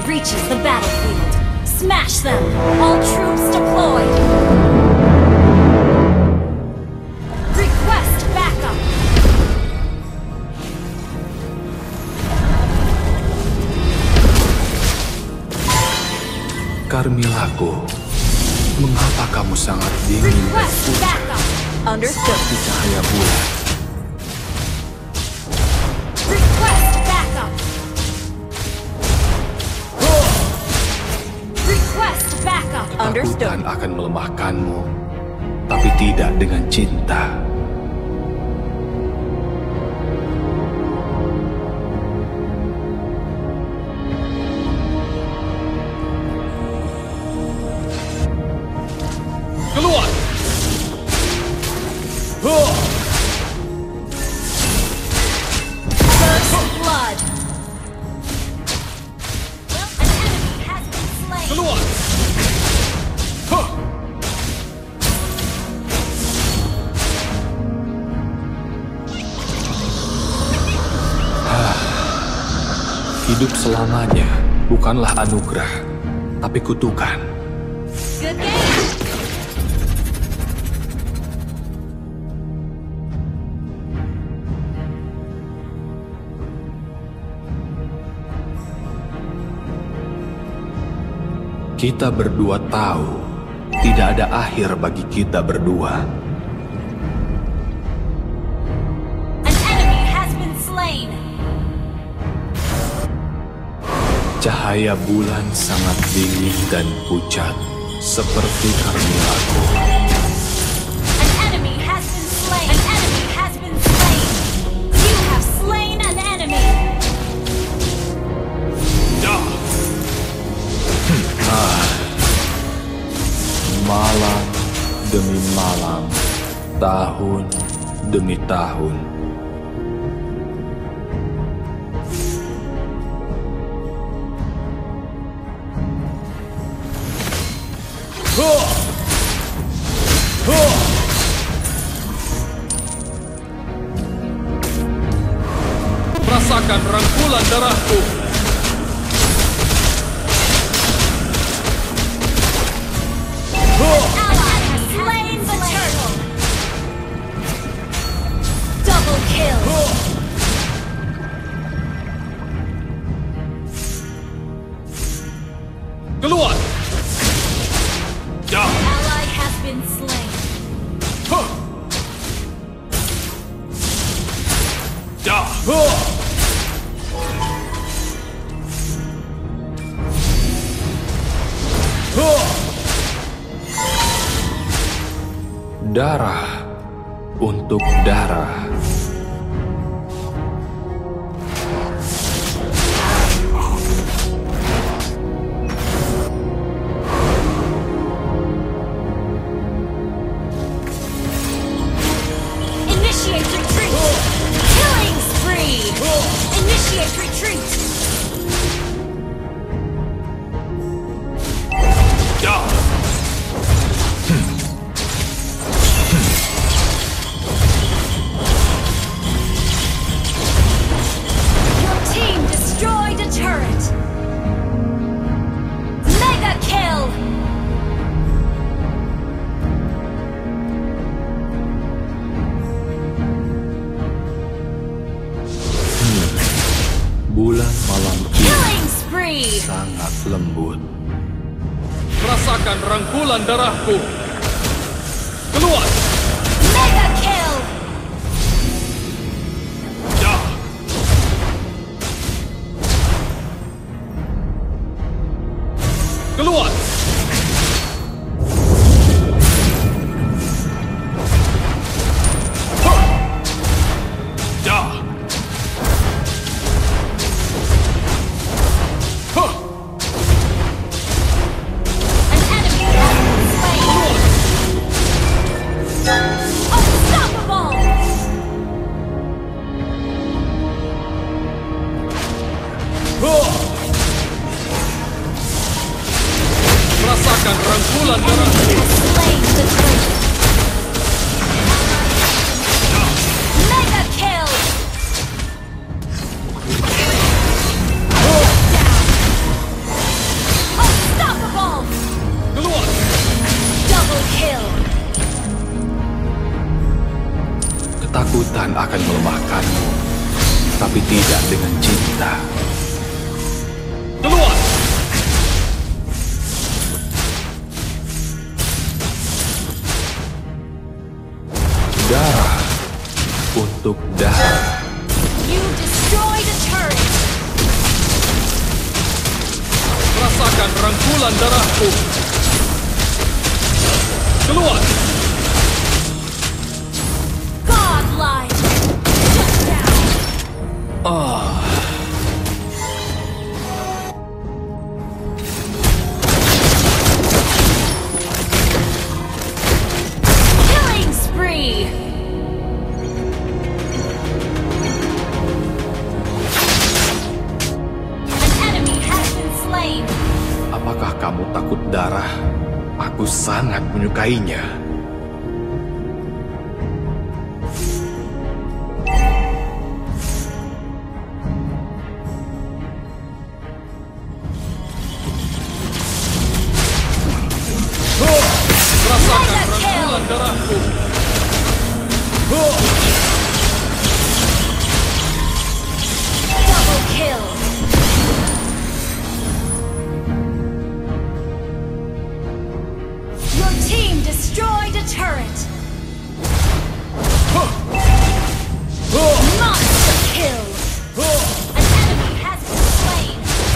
reaches the battlefield. Smash them! All troops deployed! Request backup! Carmillaku, mengapa kamu sangat dingin dan Request pucat backup! Understood. di cahaya bulan? Request backup! Request backup! Ketakutan akan melemahkanmu, tapi tidak dengan cinta. Keluar! First blood! An enemy has been slain! Keluar! Hidup selamanya bukanlah anugerah, tapi kutukan. Good game! Kita berdua tahu, tidak ada akhir bagi kita berdua. An enemy has been slain! Cahaya bulan sangat dingin dan pucat, seperti Carmillaku. An enemy has been slain! An enemy has been slain! You have slain an enemy! Malam demi malam, tahun demi tahun. Rasakan rangkulan darahku. Ally has slain the turtle! Double kill! Keluar! Ally has been slain! Darah untuk darah. Initiate retreat! Killing spree! Initiate retreat! Your team destroyed a turret! Mega kill! Bulan malam ini Killing spree! sangat lembut. Rasakan rangkulan darahku. Keluar! Mega kill! Keluar! An enemy has been slain! Unstoppable! Rasakan rangkulan darahku. Has slain the turret! Mega kill! dengan cinta. Keluar! Darah untuk darah. You destroyed a turret. Rasakan rangkulan darahku. Keluar! Godlike. Shut down. Killing spree. An enemy has been slain. Apakah kamu takut darah? Aku sangat menyukainya. Rasakan rangkulan darahku. Double kill. Your team destroyed a turret. Monster kill. An enemy has been slain.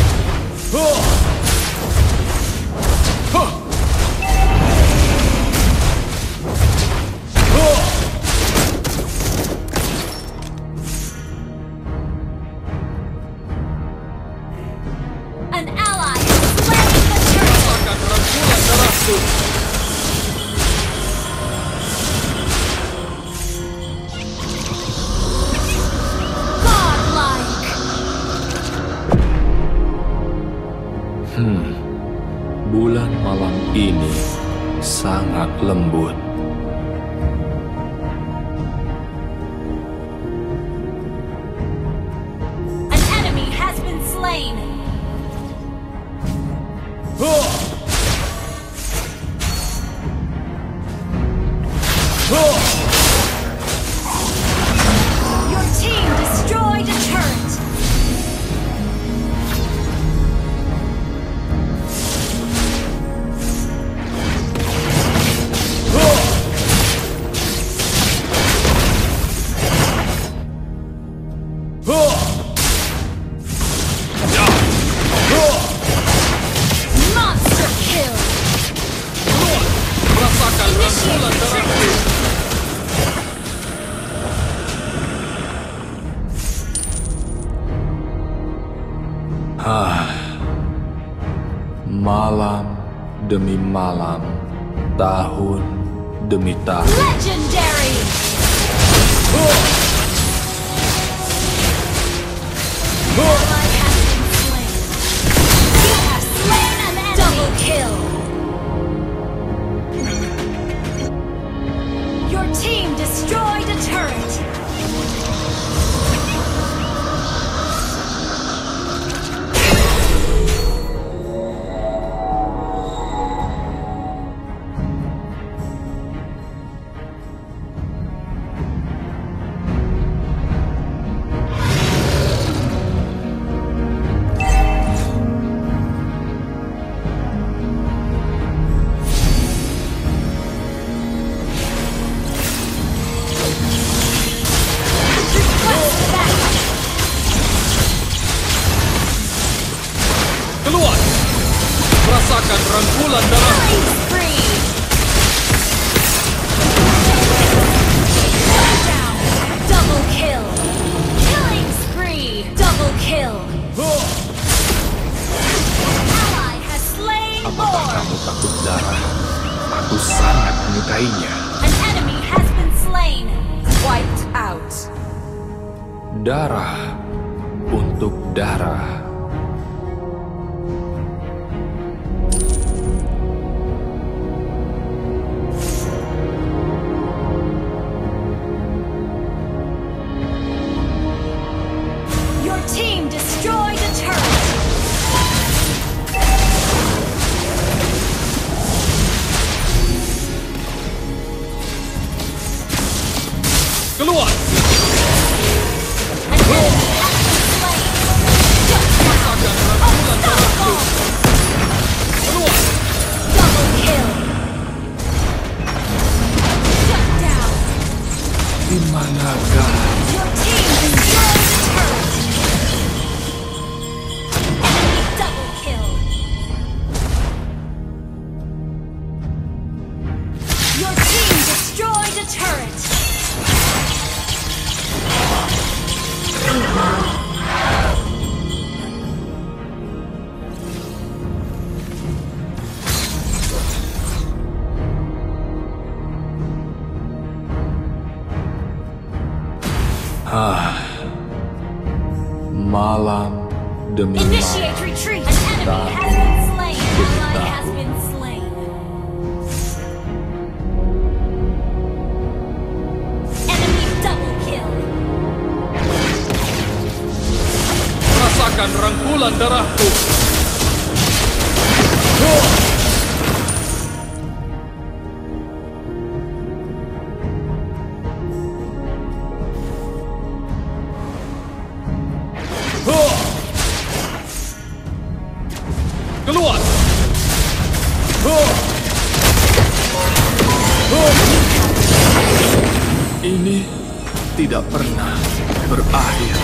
An ally has slain the turret. Rasakan rangkulan darahku. Godlike. Bulan malam ini sangat lembut. An enemy has been slain. Your team destroyed a turret. Monster kill. Keluar! Rasakan rangkulan darahku. Malam demi malam, tahun demi tahun. Legendary. Ally has been slain. You have slain an enemy. Double kill. Your team destroyed a turret. Keluar! Rasakan rangkulan darahku. Killing spree. Shut down. Double kill. Killing spree. Double kill. Ally has slain Apakah more. kamu takut darah? Aku sangat menyukainya. An enemy has been slain. Wiped out. Darah untuk darah. Your team destroyed a turret. Keluar! An enemy has been slain. Demi Initiate malam retreat. An enemy has been slain. Ally Tahu. has been slain. Enemy double kill. Rasakan rangkulan darahku. Keluar. ini tidak pernah berakhir.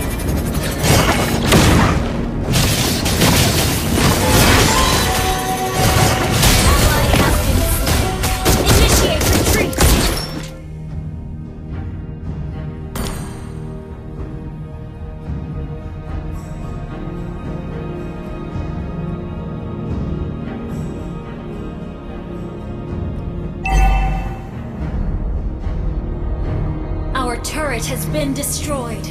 Ally has been slain. Initiate retreat. Our turret has been destroyed.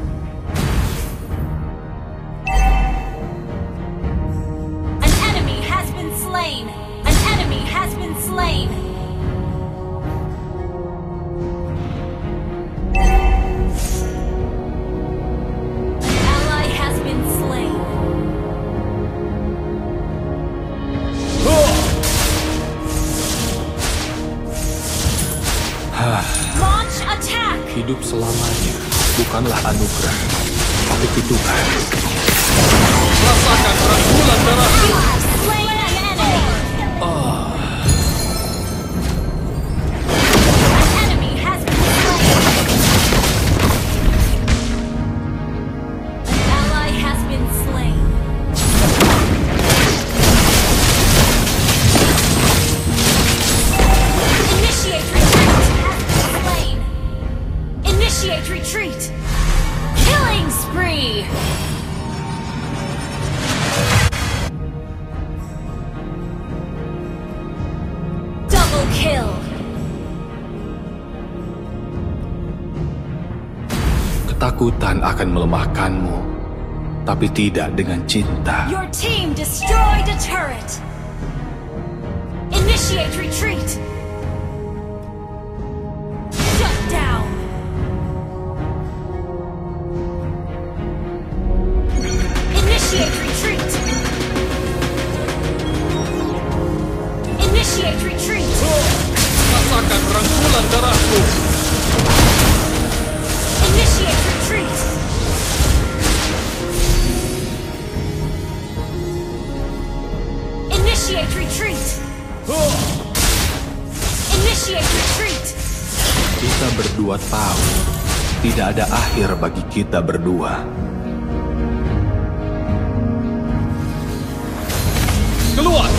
An enemy has been slain. An enemy has been slain. An ally has been slain. Launch attack. Hidup selamanya bukanlah anugerah, tapi kutukan. Rasakan rangkulan darahku. You have slain an enemy. An enemy has been slain. An ally has been slain. Initiate retreat. Has been slain. Initiate retreat. Killing spree. Double kill. Ketakutan akan melemahkanmu, tapi tidak dengan cinta. Your team destroyed a turret. Initiate retreat. Shut down. Initiate retreat. Initiate retreat. Rasakan rangkulan darahku. Initiate retreat. Initiate retreat. Initiate retreat. Kita berdua tahu tidak ada akhir bagi kita berdua. Keluar.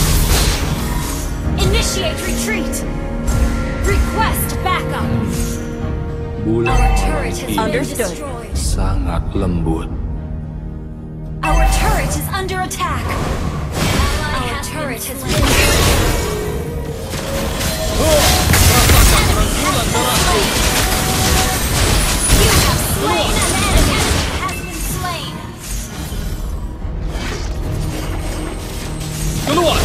Initiate retreat. Request backup. Bulan Our malam turret has been ini destroyed. sangat lembut. Our turret is under attack. Our turret has been destroyed. Rasakan rangkulan darahku. You have slain an enemy. Has been slain. Keluar.